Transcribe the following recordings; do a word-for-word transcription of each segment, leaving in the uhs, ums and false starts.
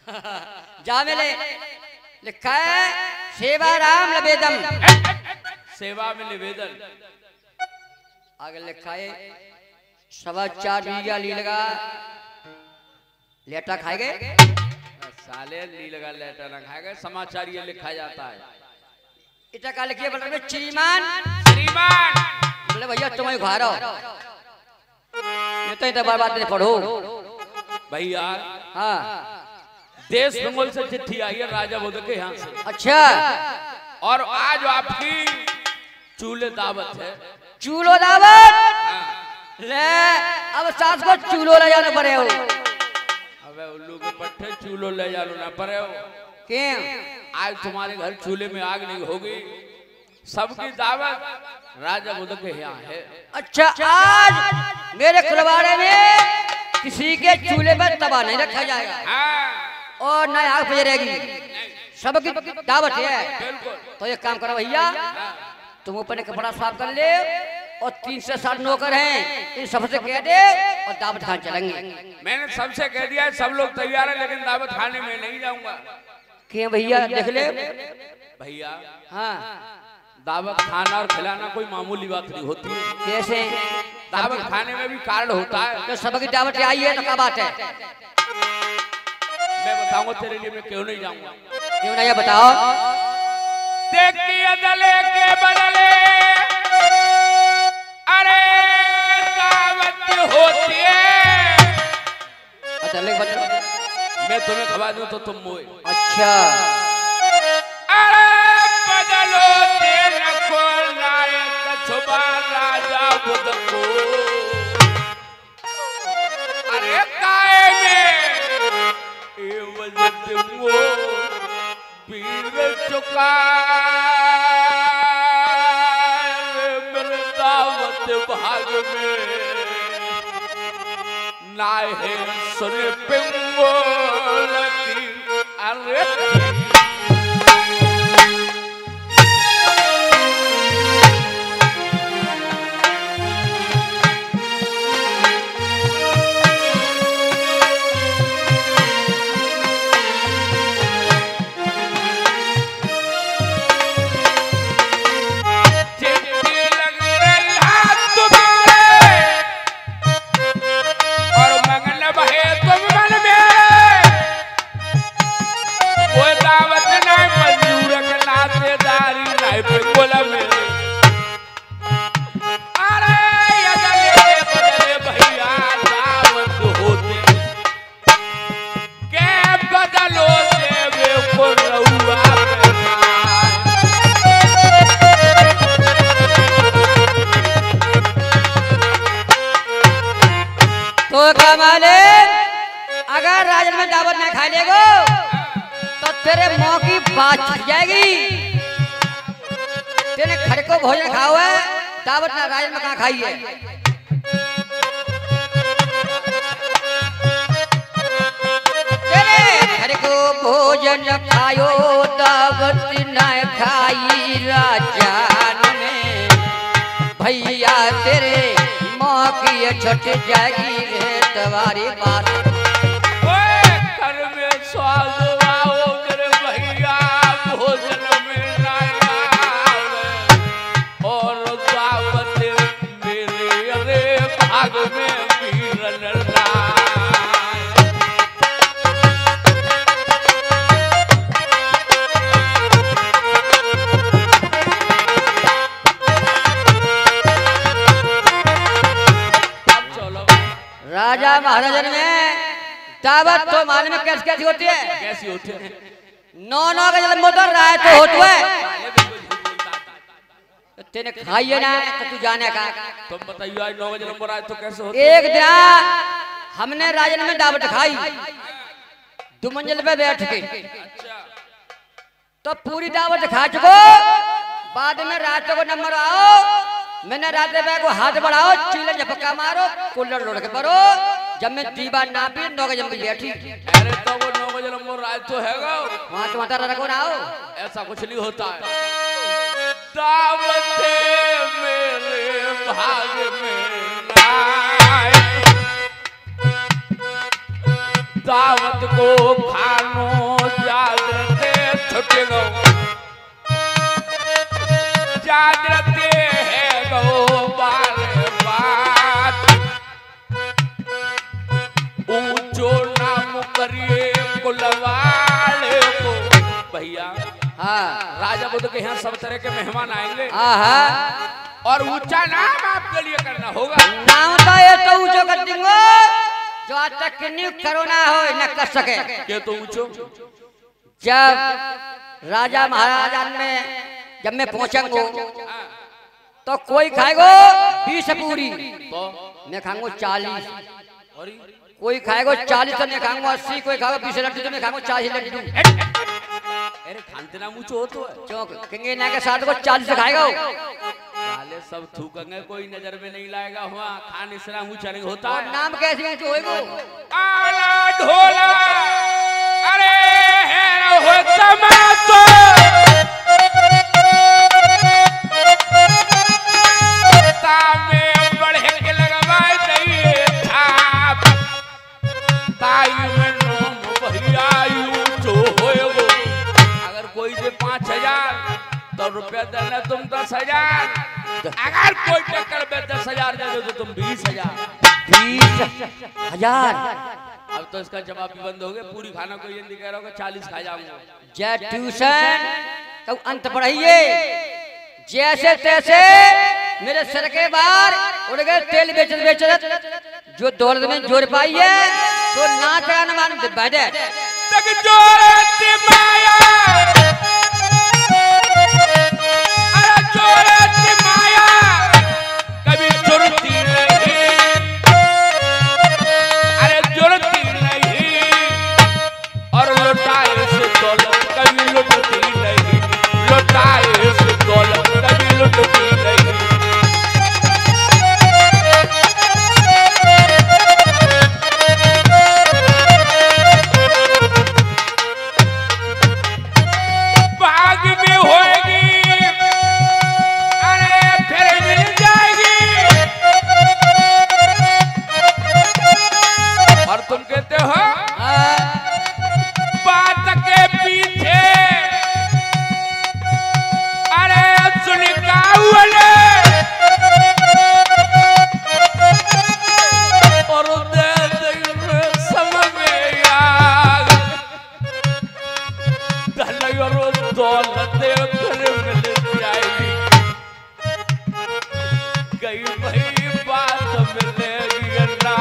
जा मिले लिखा है सेवा राम निवेदन, सेवा में निवेदन। आगे लिखा है सवा चार बीघा ली लगा लेटा खाएगे। साले ली लगा लेटा ना खाएगा, समाचार ये लिखा जाता है। इटा का लिखिए बोल रहे श्रीमान श्रीमान बोले भैया तुम्हें घर आओ नहीं तो इतना बार बात नहीं पढ़ो भैया। हाँ देश बंगाल से चिट्ठी आई है राजा बुद्ध के यहाँ से। अच्छा और आज आपकी चूल्हे दावत है। चूल्हो दावत ले अब सास को चूल्हो ले जाना पड़े हो। अबे उल्लू के पट्टे चूल्हो ले जाना ना पड़े हो। क्यों? आज तुम्हारे घर चूल्हे में आग नहीं होगी। सबकी दावत राजा बुद्ध के यहाँ है। अच्छा आज मेरे खुलवाड़े में किसी के चूल्हे पर तवा नहीं रखा जाएगा। हाँ। और न आग रहेगी, सबकी दावत है। बिल्कुल। तो एक काम करो भैया, तुम ऊपर ने कपड़ा साफ कर ले और तीन से सात नौकर हैं इन सबसे कह दे और दावत खाने चलेंगे। मैंने सबसे कह दिया है, सब लोग तैयार है, लेकिन दावत खाने में नहीं जाऊंगा। क्यों भैया? देख ले भैया। हाँ दावत खाना और खिलाना कोई मामूली बात नहीं होती है। कैसे? दावत खाने में भी कारण होता है। तो सबकी दावत आई है तो क्या बात है? मैं बताऊंगा तेरे लिए, मैं क्यों नहीं जाऊंगा। क्यों नहीं बताओ। देखिए दले के बदले अरे दावत होती है। दले के बदले मैं तुम्हें खवा दूं तो तुम मोए। अच्छा अरे बदलो तेरे को नायक छुपा राजा बुद्ध को। अरे काय में ये वजह वो पीर चुका मेरे दावत भाग में ना है सुने पिंगोल की। अरे अगर राजन में दावत ना खा लेगो तो तेरे मुंह की बात छूट जाएगी। तेरे घर को भोजन खाओ है, दावत ना राजन में कहाँ खाई है। तेरे घर को भोजन खायो दावत ना खाई राजन में भैया तेरे मुंह की छूट जाएगी रे तुम्हारी बात। स्वाद आओ मेरे भैया भोजन में ना और दावत मेरे अरे भाग में पीरन राजा महाराजन में दावत तो मालूम में कैसी कैसी होती है? कैसी होती है? नौ नौ का जल मोटर रहा है तो होता है। तेने खाई है ना तो तू जाने का। तुम बताइए आज नौ बजे नंबर आए तो कैसे होता है? एक दिन हमने राजन में दावत खाई दो मंजिल पे बैठ के। तो पूरी दावत खा चुको, बाद में रात को नंबर आओ, मैंने रात में को हाथ बढ़ाओ, चीले झपका मारो, कूलर लोड़ के परो। जब मैं दीवार ना पी नौ बजे बैठी। अरे तो वो नौ बजे नंबर रात तो हैगा वहाँ तो माता रखो ना हो। ऐसा कुछ नहीं होता है। दावत मेरे भाग में ना दावत को खानो जागरते छुटे गो जागरते है गो बार बात ऊंचो नाम करिए कुलवाले को भैया। हाँ राजा बुद्ध के यहाँ सब तरह के मेहमान आएंगे और ऊंचा नाम आपके लिए करना होगा। नाम तो ये तो ऊंचो कर दूंगा जो आज तक किन्हीं करोना हो न कर सके। के तो ऊंचो जब राजा महाराजा में जब मैं पहुंचूंगा तो कोई खाएगो बीस पूरी तो मैं खाऊंगा चालीस, और कोई खाएगो चालीस तो मैं खाऊंगा अस्सी, कोई खाएगो बीस लड्डू तो मैं खाऊंगा चालीस लड्डू। अरे खानते ना ऊंचो हो तो क्यों कहेंगे ना के साथ को चालीस खाएगा साले सब थूकेंगे, कोई नजर में नहीं लाएगा। हुआ खान इसरा ऊंचा नहीं होता। और नाम कैसे ऊंचा होएगा? आला ढोला अरे है हो तमातो तामे बढ़े के लगवाए दइए थाप ताई में नोम भैया ऊंचो होएगो। अगर कोई दे पाँच हजार तो रुपया देना तुम दस हजार, अगर कोई टक्कर में दस हजार दे दो तो तुम बीस हजार बीस हजार। अब तो इसका जवाब भी बंद हो गया। पूरी खाना को ये नहीं कह रहा होगा चालीस खा जाऊंगा। जय ट्यूशन तो अंत पढ़ाइए जैसे तैसे मेरे सर के बाहर उड़ गए तेल बेचत बेचत जो दौलत में जोर पाई है तो नाच गाना मान बैठे तक जोरत माया अरे जोरत माया कभी जुड़ती नहीं, अरे जुड़ती नहीं और लुटाए से दौलत कभी लुटती नहीं, लुटाए से दौलत कभी लुटती नहीं। भाग में होएगी अरे फिर मिल जाएगी और तुम कहते हो बात के पीछे अरे सुनिकाउले और दे दे समझ में यार धलयो दौलत फिर मिल जाएगी। कई भाई बात मिलेगी ना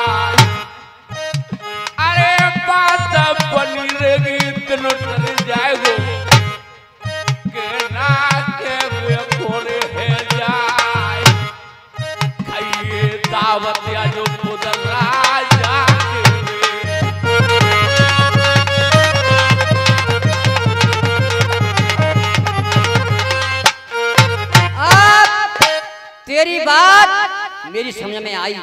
अरे बात बनी रहेगी तीनों टल जाएगो के ना के वे खोले है जाए खाइए दावत या जो खुद राजा के तेरी बात मेरी समझ में आई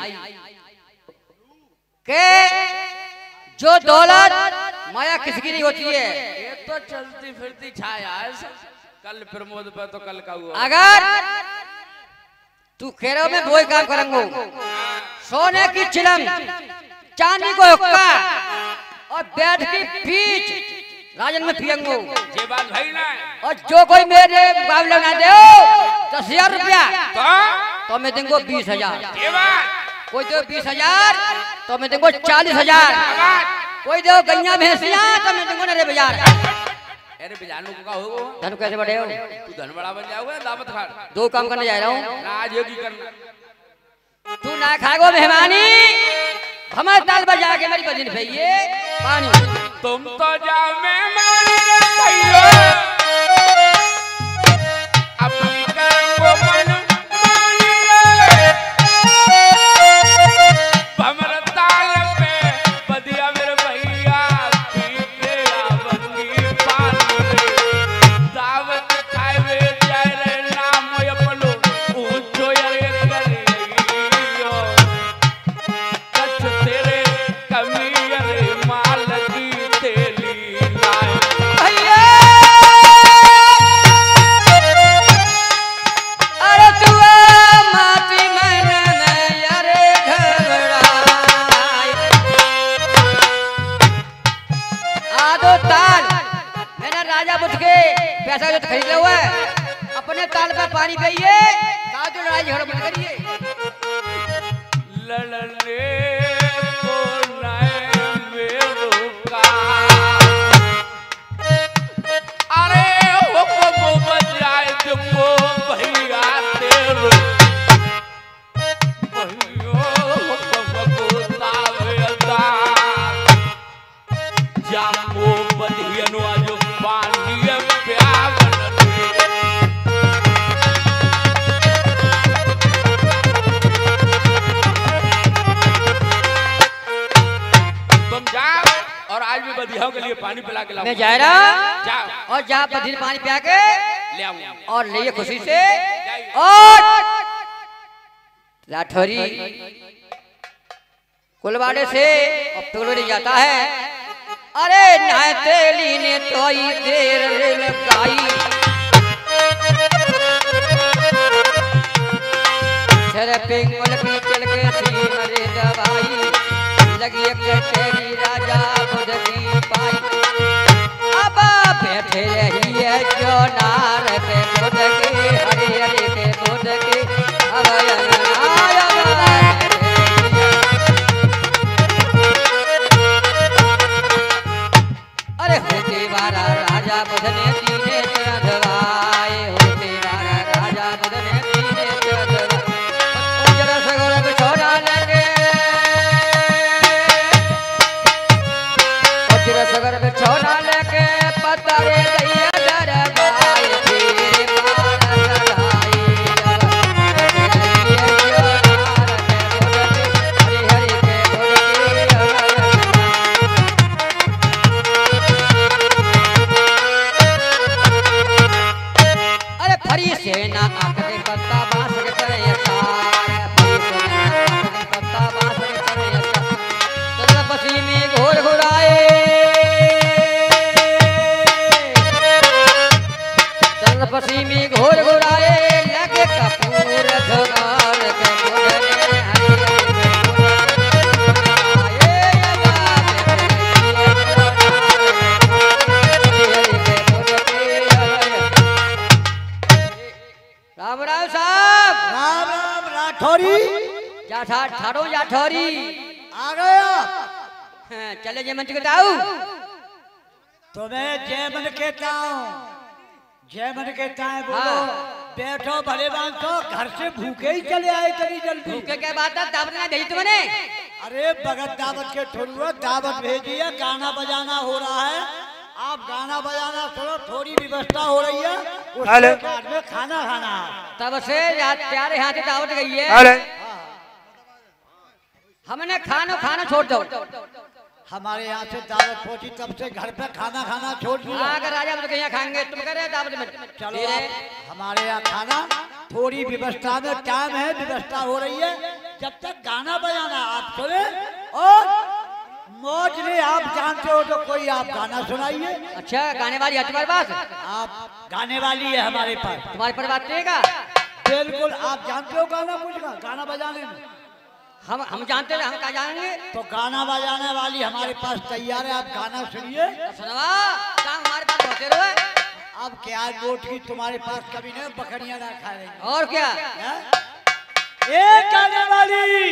के जो दौलत माया किसकी नहीं होती है। ये तो चलती फिरती छाया है। कल प्रमोद पे तो कल का हुआ। अगर तू खेरों में वही काम करेंगे सोने की चिलम चांदी को हुक्का और बैठ की पीच राजन में पियंगो ये बात भाई ना और जो कोई मेरे मुकाबले ना दे दस हजार रुपया तो तो मैं देंगे बीस हजार, ये बात कोई दो बीस हजार तो मैं देंगे चालीस हजार, कोई दो गैया भैंसिया तो मैं देंगे नरे बाजार। अरे बिजानू को का हो धन कैसे बढ़े हो? तू धन बड़ा बन जाओगे दावत खा दो काम करने जा रहा हूँ। आज ये की करना तू ना खाएगो मेहमानी हमारे ताल बजा के मेरी बदिन भैये पानी तुम तो जाओ मेहमानी रे भैया अपनी करो मन मानी रे भमर ताल पे बदिया मेरे भैया पीते आवंगी पानी रे दावत खाए जाए रे नाम अपनो ऊंचो यारे करियो कछ तेरे कमी रे माल की तेली लाए भैया आधो ताल मैंने राजा बुद्ध के पैसा जो खरीदा हुआ है अपने ताल पर पानी पिए साधु लड़ाई झगड़ा मत करिए। लड़ने को नए में रुका अरे हुक्म बजाए तुमको भैया तेरे भैया हुक्म को तावेदा जामो बधियनो जो पानी प्यावन और आज भी बधियाओं के लिए पानी पिला के लाऊं। मैं जा रहा जाओ और जा बधिर पानी पिया के ले आऊंगा और ले खुशी से और लाठौरी कुलवाड़े से और टोलरी जाता है। अरे नातेली ने तो ही देर लगाई सर पे मुल्की चल के सी मरे दवाई लगी तेरी राजा बुद्ध की पाई अब बैठे रही है जो नार के बुद्ध के हरे हरे के बुद्ध के अब अरे होते वाला राजा बुद्ध ने दीने चढ़वाए होते वाला राजा बुद्ध ने दीने चढ़वाए जरा सगोर को छोड़ा लगे सगर में छोड़ा लेके पतरे दैया दरबाई तेरे पार चढ़ाई हरि हरि के अरे फरी सेना आखिरी पत्ता बांस के तरह तार फरी सेना पत्ता बांस के तरह तार बसी में घोर घुराए पसी में घोर घोराए लगे कपूर धुआर के बुढ़ने राम राम साहब राम राम राठौरी जा ठा ठाड़ो जा ठौरी आ गया हाँ, चले जे मंच के ताऊ तुम्हें जय मन कहता हूँ जय मन कहता है बोलो हाँ। बैठो भले बांधो घर से भूखे ही चले आए करी जल्दी भूखे क्या बात है दावत ना भेजी तुमने अरे भगत दावत के ठुरुआ दावत भेजी है गाना बजाना हो रहा है आप गाना बजाना सुनो थोड़ी व्यवस्था हो रही है उसके बाद में खाना खाना तब से प्यारे यहाँ से दावत गई है हमने खानो खाना छोड़ दो हमारे यहाँ से दावत पहुंची तब से घर पे खाना खाना छोड़ दिया अगर राजा तो यहाँ खाएंगे तुम कह रहे दावत में चलो हमारे यहाँ खाना थोड़ी व्यवस्था में टाइम है व्यवस्था हो रही है जब तक गाना बजाना आप सुने और मौज में आप जानते हो तो कोई आप गाना सुनाइए। अच्छा गाने वाली है तुम्हारे पास आप गाने वाली है हमारे पास तुम्हारे पर बात देगा बिल्कुल आप जानते हो गाना कुछ का गाना बजाने में हम हम जानते हैं हम कहाँ जाएंगे तो गाना बजाने वाली हमारे पास तैयार है आप गाना सुनिए सुनवा हमारे पास होते रहो अब क्या गोट की तुम्हारे पास कभी नहीं बकरियां ना खा रही और क्या एक गाने वाली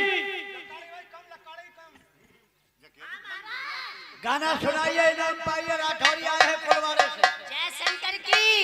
गाना सुनाइए इनाम पाइए राठौरी आए हैं कुलवाड़े से जय शंकर की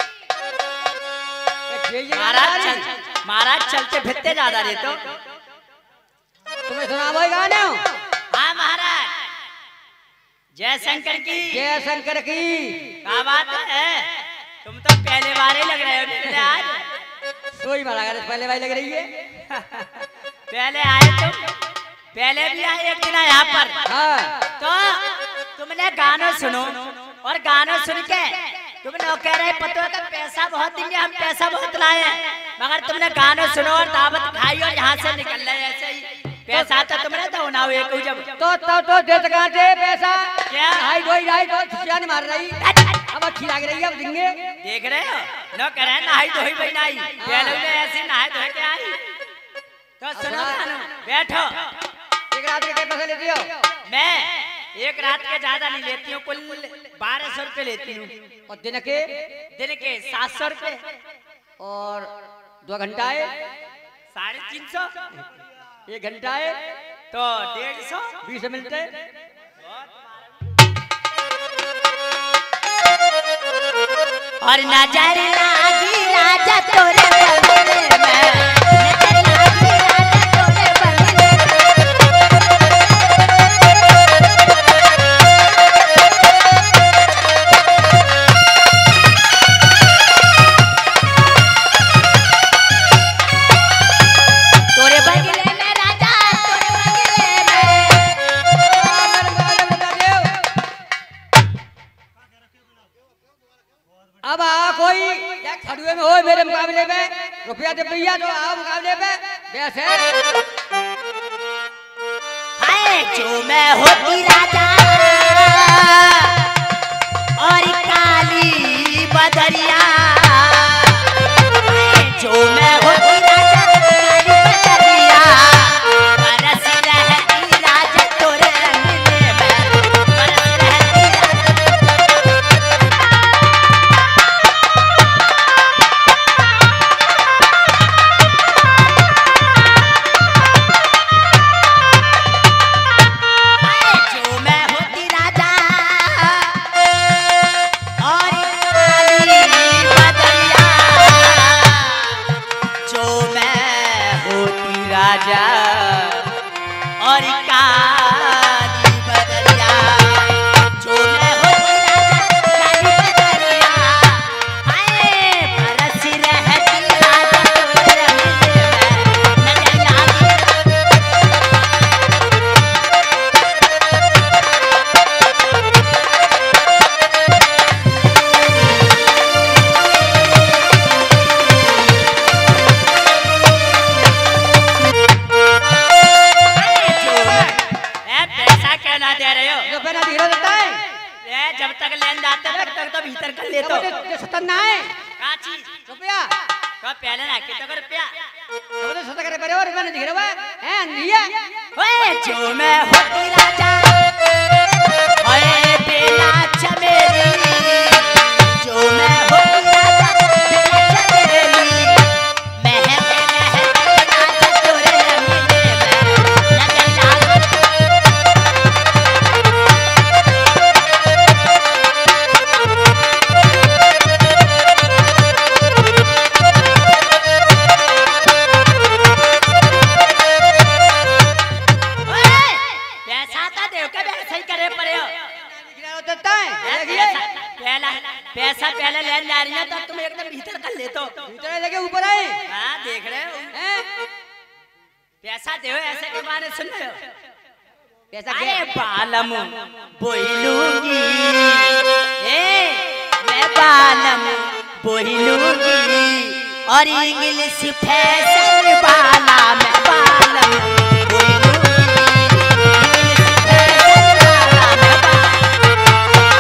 महाराज चल, महाराज चलते फिरते ज्यादा रे तो तुम्हें सुना वही गाने हाँ महाराज जय शंकर की जय शंकर की क्या बात है तुम तो पहले बार ही लग रहे हो पहले आज सोई महाराज पहले भाई लग रही है पहले आए तुम पहले भी आए एक दिन यहाँ पर हाँ तो तुमने गाना सुनो और गाना सुन के तुम लोग कह रहे पतो का पैसा बहुत देंगे हम पैसा बहुत लाए मगर तुमने गाना सुनो और दावत खाई और यहाँ से निकल रहे ऐसे ही पैसा तो तुमने तो ना एक जब तो तो तो दे सका दे पैसा क्या ढाई ढोई ढाई ढोई छुट्टियां नहीं मार रही अब अच्छी लग रही है अब देंगे देख रहे हो न कह रहे नहाई धोई भाई नहीं पहले ने ऐसे नहाए धोए के आई तो सुनो गाना बैठो एक रात के पैसे लेती हो मैं एक रात के ज्यादा नहीं लेती हूँ, कुल बारह सौ रुपए लेती हूँ। और दिन के दिन के सात सौ रुपए और दो घंटा है साढ़े तीन सौ, एक घंटा है तो डेढ़ सौ बीस मिलते। और नजर लागी राजा तोरे बंगले में, नजर लागी राजा तोरे बंगले में। तोरे बंगले में राजा तोरे बंगले में। अब आ कोई या खड़ुए में हो मेरे मुकाबले में रुपया दे भैया जो आओ मुकाबले पे वैसे हाय जो मैं होती राजा और काली बदरिया, जो मैं होती राजा काली बदरिया, बरस रहती राजा तोरे अंगने में, बरस रहती जो मैं होती राजा और काली बदरिया, जो मैं होती राजा और काली बदरिया, जो मैं होती राजा काली बदरिया, हाय बरस रहती राजा तोरे अंगने में, नजर लागी पैसा क्या ना दे रहे हो? जो पहना दिखा देता है ए, जब तक लेन जाते तब तक तो भीतर कर लेते हो। जो सत्तर ना है का चीज? रुपया का पहले ना कितना कर रुपया? जो तो सत्तर करे परे और मैंने दिख रहा है हैं अंधिया ओए जो मैं होती राजा ओए बेला चमेली, जो मैं होती राजा बेला चमेली, महक महक राजा तोरे अंगने में, नजर लागी पैसा तो देव के वैसे ही करे पड़े हो। देता है देखिए पहला पैसा पहले लेने जा रही है तो तुम एकदम भीतर कर लेते हो। भीतर लेके ऊपर आए हाँ देख रहे हो, हैं पैसा दो ऐसे के बारे सुन रहे हो। पैसा अरे क्या बालम बोलूंगी, ए मैं बालम बोलूंगी और इंग्लिश फैशन वाला मैं बालम बोलूंगी, इंग्लिश फैशन वाला मैं बालम।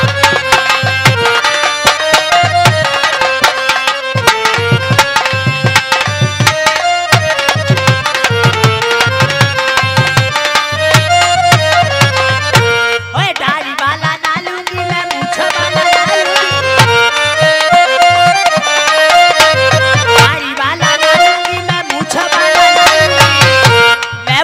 ओए दाढ़ी वाला डालूंगी मैं, मूंछ वाला डालूंगी, दाढ़ी वाला डालूंगी मैं, मूंछ वाला डालूंगी,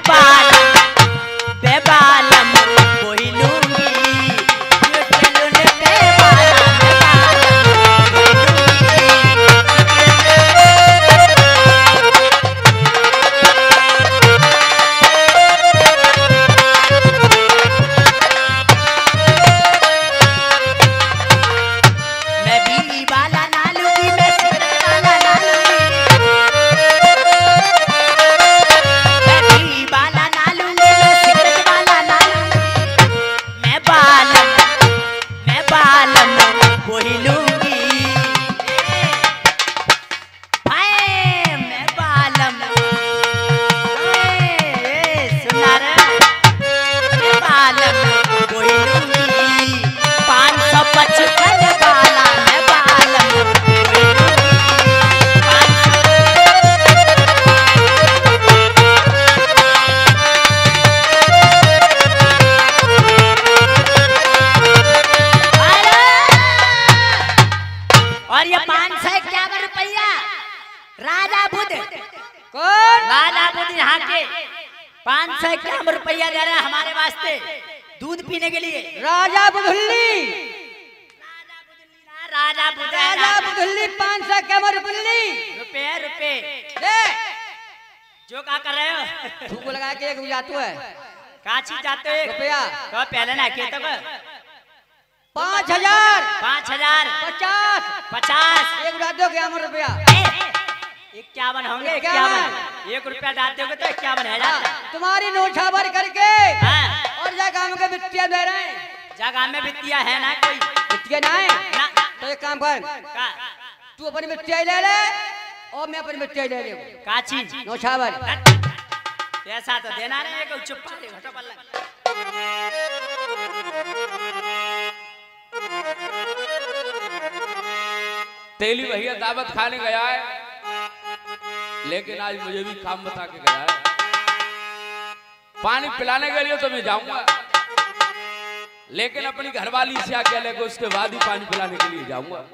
राजा बुद्ध कौन? राजा बुद्ध यहाँ के पाँच सौ इक्यावन रुपया दे रहे हैं हमारे वास्ते दूध पीने के लिए। राजा बुधुल्ली, राजा बुद्ध राजा बुधुल्ली पाँच सौ कैमर बुल्ली रुपए रुपए ले जो क्या कर रहे हो? तू को लगा के एक जातू है काची जाते हो? रुपया तो पहले ना के तब पाँच हजार पाँच हजार पचास पचास एक उड़ा दो ग्यारह रुपया इक्यावन होंगे इक्यावन एक रुपया डाल दोगे तो इक्यावन हजार। तुम्हारी नोछा भर करके हाँ। और जा काम के बिट्टिया दे रहे हैं। जगह में वित्तीय है ना कोई बिट्टिया ना है ना तो एक काम कर का तू अपनी बिट्टिया ले ले और मैं अपनी बिट्टिया ले ले काची नोछा भर पैसा तो देना नहीं है चुप पा दे हटो बल्ला। तेली भैया दावत खाने गया है, लेकिन आज मुझे भी काम बता के गया है। पानी पिलाने के लिए तो मैं जाऊंगा, लेकिन अपनी घरवाली से आके लेकर उसके बाद ही पानी पिलाने के लिए जाऊंगा।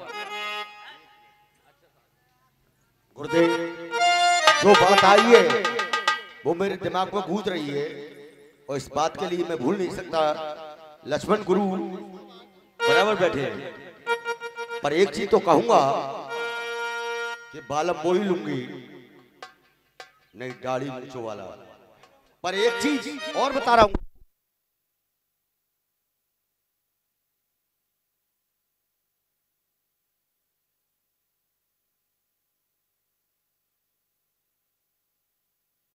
गुरुदेव, जो बात आई है वो मेरे दिमाग में गूंज रही है और इस बात के लिए मैं भूल नहीं सकता। लक्ष्मण गुरु बराबर बैठे हैं, पर एक चीज तो कहूंगा कि बालम वो ही लूंगी नहीं दाढ़ी मूंछों वाला। पर एक चीज और बता रहा हूं